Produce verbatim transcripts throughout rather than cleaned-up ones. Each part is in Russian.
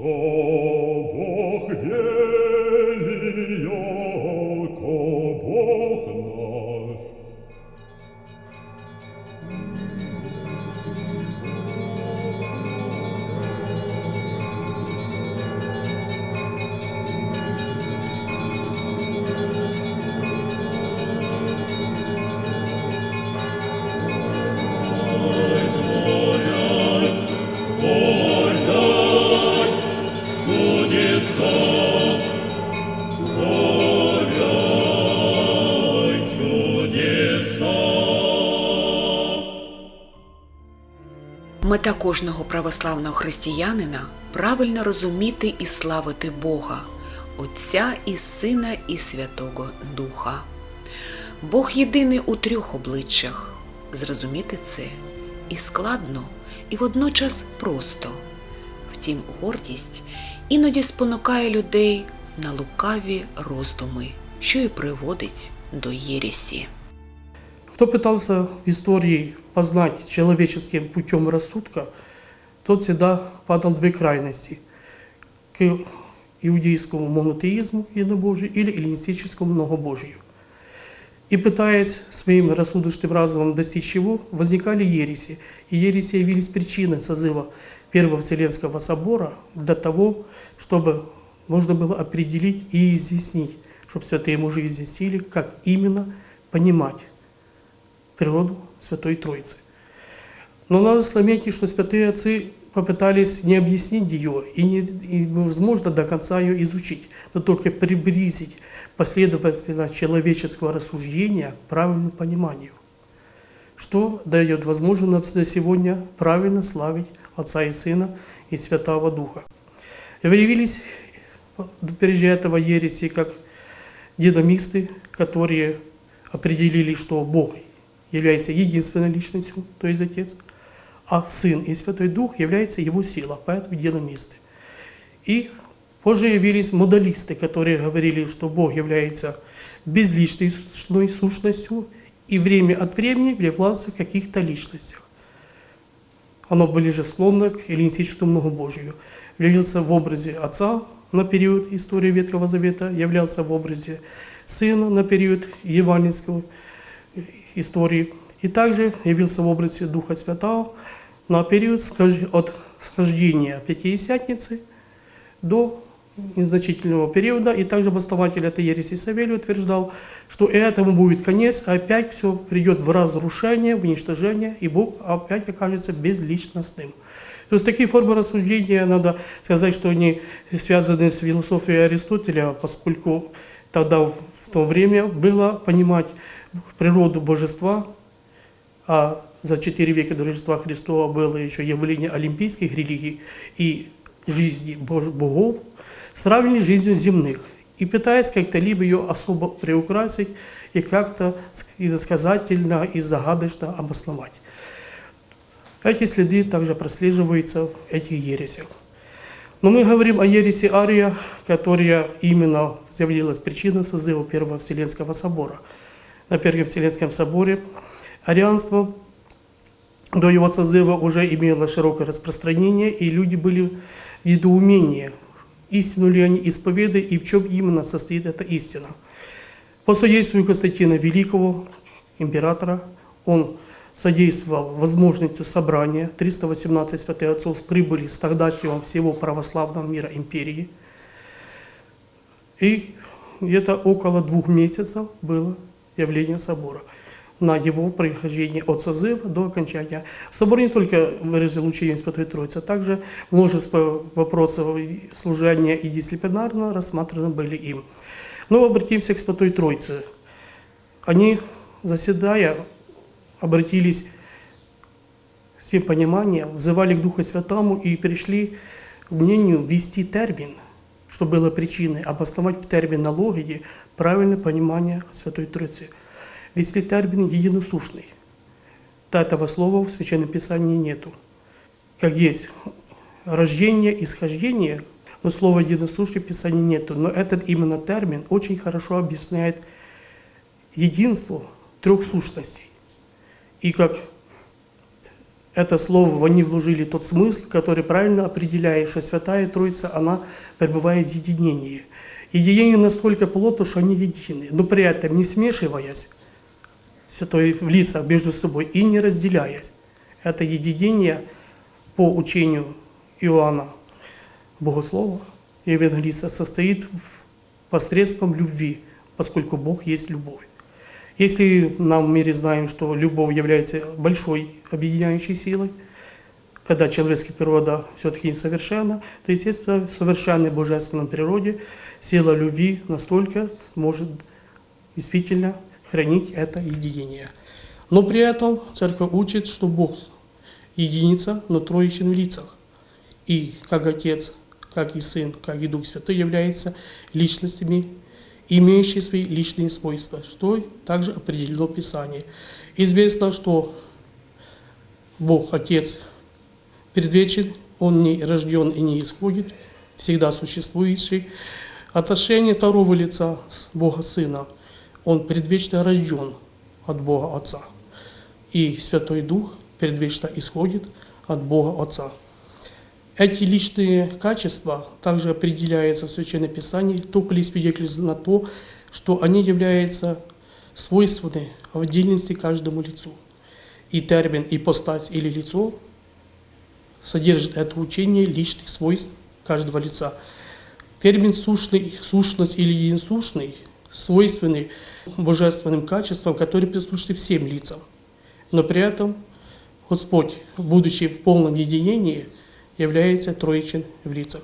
Бог вели, яко Бог наш. Мета кожного православного християнина – правильно розуміти і славити Бога, Отця і Сина і Святого Духа. Бог єдиний у трьох обличчях. Зрозуміти це і складно, і водночас просто. Втім, гордість іноді спонукає людей на лукаві роздуми, що і приводить до єресі. Кто пытался в истории познать человеческим путем рассудка, тот всегда падал в две крайности – к иудейскому монотеизму единобожию или эллинистическому многобожию. И пытаясь своим рассудочным разумом достичь его, возникали ереси. И ереси явились причиной созыва Первого Вселенского собора для того, чтобы можно было определить и изъяснить, чтобы святые мужи изъяснили, как именно понимать природу Святой Троицы. Но надо заметить, что святые отцы попытались не объяснить ее и, не, и возможно, до конца ее изучить, но только приблизить последовательность человеческого рассуждения к правильному пониманию, что дает возможность на сегодня правильно славить Отца и Сына и Святого Духа. Явились прежде этого ереси как динамисты, которые определили, что Бог является единственной личностью, то есть Отец, а Сын и Святой Дух является Его сила, поэтому динамисты. И позже явились модалисты, которые говорили, что Бог является безличностной сущностью и время от времени властвует в каких-то личностях. Оно ближе склонно к эллинистическому многобожию. Являлся в образе Отца на период истории Ветхого Завета, являлся в образе Сына на период евангельского истории, и также явился в образе Духа Святого на период от схождения Пятидесятницы до незначительного периода, и также основатель этой ереси Савелий утверждал, что этому будет конец, а опять все придет в разрушение, в уничтожение, и Бог опять окажется безличностным. То есть такие формы рассуждения, надо сказать, что они связаны с философией Аристотеля, поскольку тогда в то время было понимать природу божества, а за четыре века до Рождества Христова было еще явление олимпийских религий и жизни богов, сравнили с жизнью земных и пытаясь как-то либо ее особо приукрасить и как-то иносказательно и загадочно обосновать. Эти следы также прослеживаются в этих ересях. Но мы говорим о ереси Ария, которая именно явилась причиной созыва Первого Вселенского собора. На Первом Вселенском соборе арианство до его созыва уже имело широкое распространение, и люди были в недоумении, истину ли они исповедуют и в чем именно состоит эта истина. По содействию Константина Великого, императора, он содействовал возможностью собрания. триста восемнадцать святых отцов прибыли с тогдашнего всего православного мира империи. И где-то около двух месяцев было явление собора на его прохождение от созыва до окончания. Собор не только выразил учение Святой Троицы, а также множество вопросов служения и дисциплинарно рассмотрены были им. Но обратимся к Святой Троице. Они, заседая, обратились с всем пониманием, взывали к Духу Святому и пришли к мнению ввести термин, что было причиной, обосновать в терминологии правильное понимание Святой Троицы. Ввести термин единосущный. Этого слова в Священном Писании нету. Как есть рождение, исхождение, но слова единосущный в Писании нету. Но этот именно термин очень хорошо объясняет единство трех сущностей. И как это слово они вложили тот смысл, который правильно определяет, что Святая Троица, она пребывает в единении. Единение настолько плотно, что они едины, но при этом не смешиваясь, святой в лицах между собой, и не разделяясь. Это единение по учению Иоанна Богослова и Евангелиста состоит посредством любви, поскольку Бог есть любовь. Если нам в мире знаем, что любовь является большой объединяющей силой, когда человеческая природа все-таки несовершенна, то, естественно, в совершенной божественной природе сила любви настолько может действительно хранить это единение. Но при этом Церковь учит, что Бог единица, но троичен в лицах. И как Отец, как и Сын, как и Дух Святой являются личностями, имеющие свои личные свойства, что также определено в Писании. Известно, что Бог Отец предвечен, Он не рожден и не исходит, всегда существующий. Отношение второго лица с Бога Сына, Он предвечно рожден от Бога Отца. И Святой Дух предвечно исходит от Бога Отца. Эти личные качества также определяются в Священном Писании, только лишь свидетельствуют на то, что они являются свойственны в отдельности каждому лицу. И термин «ипостась» или «лицо» содержит это учение личных свойств каждого лица. Термин «сущный», «сущность» или «единсущный» свойственны божественным качествам, которые присущи всем лицам. Но при этом Господь, будучи в полном единении, является троичен в лицах.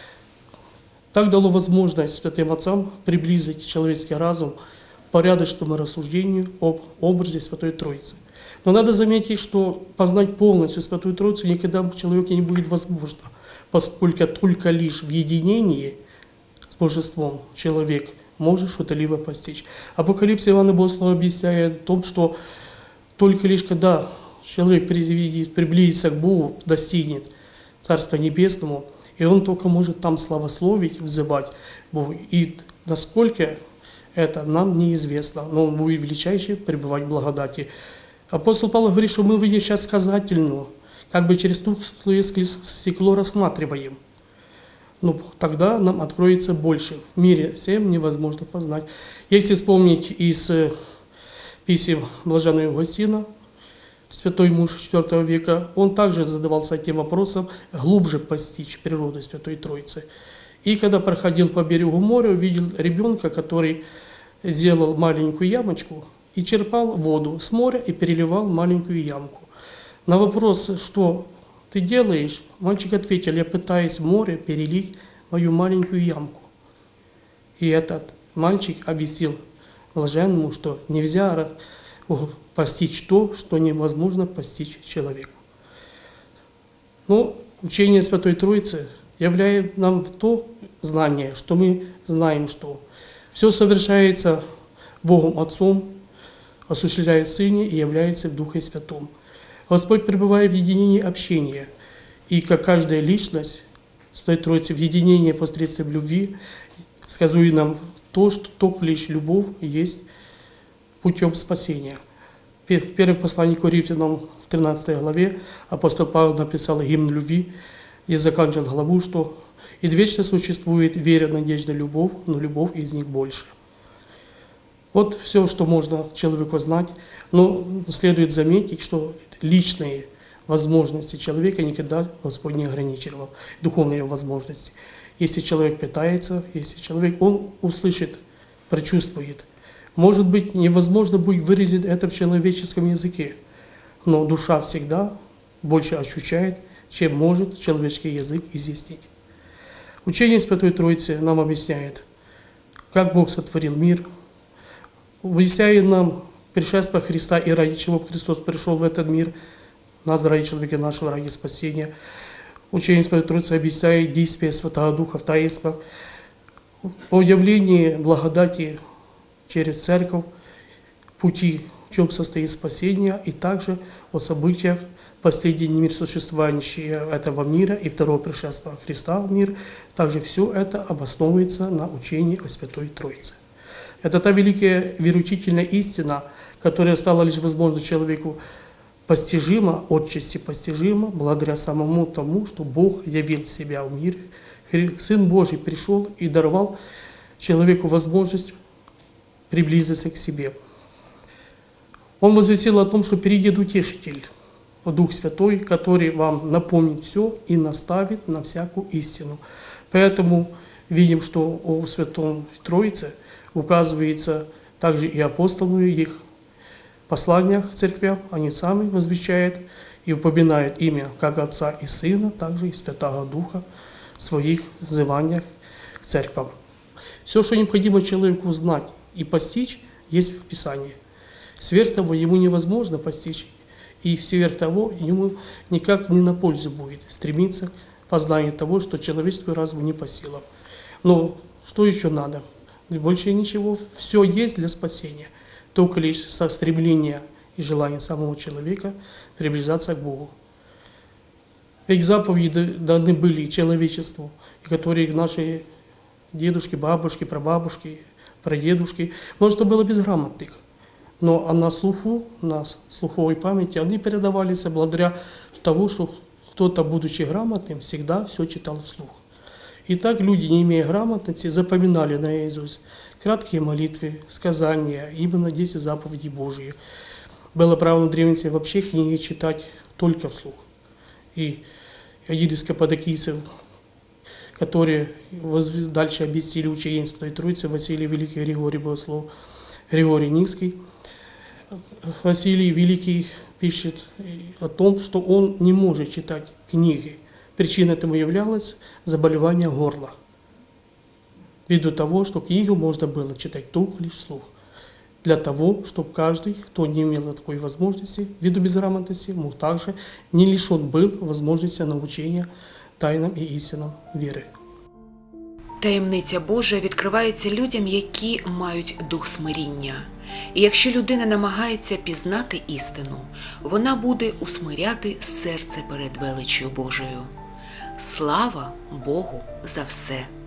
Так дало возможность святым отцам приблизить человеческий разум к порядочному рассуждению об образе Святой Троицы. Но надо заметить, что познать полностью Святую Троицу никогда в человеке не будет возможно, поскольку только лишь в единении с Божеством человек может что-то-либо постичь. Апокалипсис Иоанна Богослова объясняет о том, что только лишь когда человек приблизится к Богу, достигнет Царства Небесному, и он только может там славословить, взывать Богу. И насколько это нам неизвестно, но он будет величайше пребывать в благодати. Апостол Павел говорит, что мы видим сейчас сказательную, как бы через тусклое стекло рассматриваем. Но тогда нам откроется больше. В мире всем невозможно познать. Если вспомнить из писем Блаженного Августина, святой муж четвёртого века, он также задавался этим вопросом, глубже постичь природу Святой Троицы. И когда проходил по берегу моря, увидел ребенка, который сделал маленькую ямочку и черпал воду с моря и переливал в маленькую ямку. На вопрос, что ты делаешь, мальчик ответил: я пытаюсь в море перелить мою маленькую ямку. И этот мальчик объяснил блаженному, что нельзя постичь то, что невозможно постичь человеку. Но учение Святой Троицы являет нам то знание, что мы знаем, что все совершается Богом Отцом, осуществляет в Сыне и является в Духе Святом. Господь пребывает в единении общения, и как каждая личность Святой Троицы в единении посредством любви сказывает нам то, что только лишь любовь есть путем спасения. В первом послании к Коринфянам в тринадцатой главе апостол Павел написал гимн любви и заканчивал главу, что «И вечно существует вера, надежда, любовь, но любовь из них больше». Вот все, что можно человеку знать, но следует заметить, что личные возможности человека никогда Господь не ограничивал, духовные возможности. Если человек питается, если человек, он услышит, прочувствует. Может быть, невозможно будет выразить это в человеческом языке, но душа всегда больше ощущает, чем может человеческий язык изъяснить. Учение Святой Троицы нам объясняет, как Бог сотворил мир, объясняет нам пришествие Христа и ради чего Христос пришел в этот мир, нас ради человека нашего, ради спасения. Учение Святой Троицы объясняет действие Святого Духа в таинствах, о явлении благодати через Церковь, пути, в чем состоит спасение, и также о событиях последнего мира существующего этого мира и второго пришествия Христа в мир. Также все это обосновывается на учении о Святой Троице. Это та великая вероучительная истина, которая стала лишь возможна человеку постижимо, отчасти постижимо, благодаря самому тому, что Бог явил себя в мире. Сын Божий пришел и даровал человеку возможность приблизиться к себе. Он возвестил о том, что приедет Утешитель, Дух Святой, который вам напомнит все и наставит на всякую истину. Поэтому видим, что о Святом Троице указывается также и апостолы, их посланиях церквям, они сами возвещают и упоминают имя как Отца и Сына, также и Святого Духа в своих взываниях к церквам. Все, что необходимо человеку знать и постичь, есть в Писании. Сверх того ему невозможно постичь, и сверх того ему никак не на пользу будет стремиться к познанию того, что человеческую разуму не по силам. Но что еще надо? Больше ничего. Все есть для спасения. Только лишь со стремления и желания самого человека приближаться к Богу. Ведь заповеди даны были человечеству, которые наши дедушки, бабушки, прабабушки, прадедушки, множество было безграмотных. Но на слуху, на слуховой памяти они передавались благодаря тому, что кто-то, будучи грамотным, всегда все читал вслух. И так люди, не имея грамотности, запоминали наизусть краткие молитвы, сказания, именно десять заповедей Божьих. Было право на древности вообще книги читать только вслух. И один из каппадокийцев, которые дальше объяснили учение Святой Троицы, Василий Великий, Григорий Богослов, Григорий Низкий. Василий Великий пишет о том, что он не может читать книги. Причиной этому являлось заболевание горла. Ввиду того, что книгу можно было читать только лишь вслух. Для того, чтобы каждый, кто не имел такой возможности, ввиду безграмотности, мог также не лишен был возможности научения тайнам і істинам віри. Таємниця Божа відкривається людям, які мають дух смиріння. І якщо людина намагається пізнати істину, вона буде усмиряти серце перед величчю Божою. Слава Богу за все!